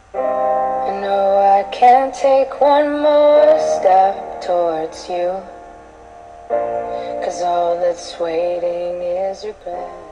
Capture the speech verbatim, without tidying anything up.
I know I can't take one more step towards you, 'cause all that's waiting is regret.